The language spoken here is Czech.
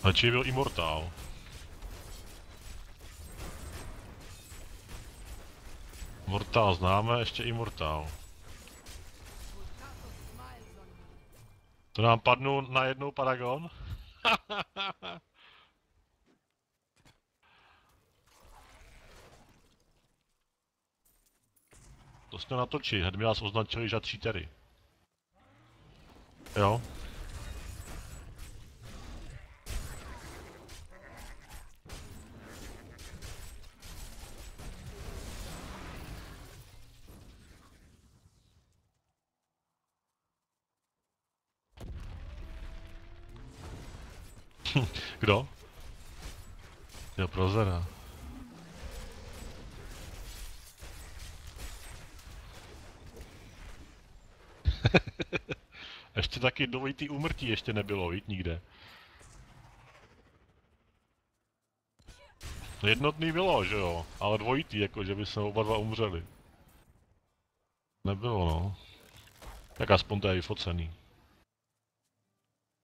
Znači byl Immortal. Mortal známe, ještě Immortal. To nám padnou na jednou Paragon? To jste natočili, hned mi vás označili za cheatery. Jo? Kdo? Jo, Prozera. Ještě taky dvojitý úmrtí ještě nebylo, víc nikde. Jednotný bylo, že jo, ale dvojitý, jako že by se oba dva umřeli. Nebylo, no. Tak aspoň to je vyfocený.